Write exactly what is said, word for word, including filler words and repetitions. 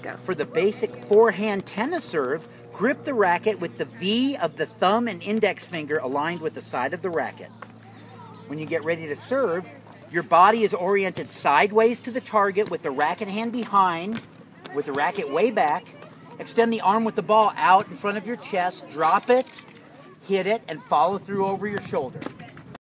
go. For the basic forehand tennis serve, grip the racket with the V of the thumb and index finger aligned with the side of the racket. When you get ready to serve, your body is oriented sideways to the target with the racket hand behind, with the racket way back. Extend the arm with the ball out in front of your chest, drop it, hit it, and follow through over your shoulder.